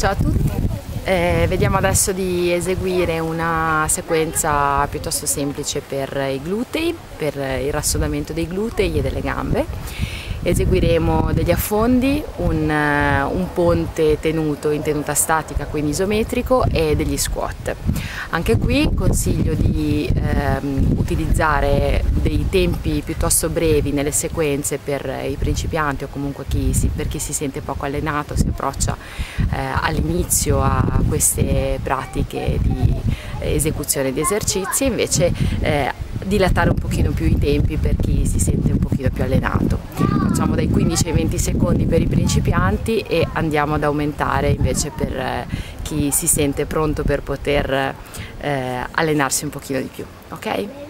Ciao a tutti, vediamo adesso di eseguire una sequenza piuttosto semplice per i glutei, per il rassodamento dei glutei e delle gambe. Eseguiremo degli affondi, un ponte tenuto in tenuta statica, quindi isometrico, e degli squat. Anche qui consiglio di utilizzare dei tempi piuttosto brevi nelle sequenze per i principianti o comunque per chi si sente poco allenato, si approccia all'inizio a queste pratiche di esecuzione di esercizi, invece dilatare un pochino più i tempi per chi si sente un pochino più allenato. Facciamo dai 15 ai 20 secondi per i principianti e andiamo ad aumentare invece per chi si sente pronto per poter allenarsi un pochino di più, ok?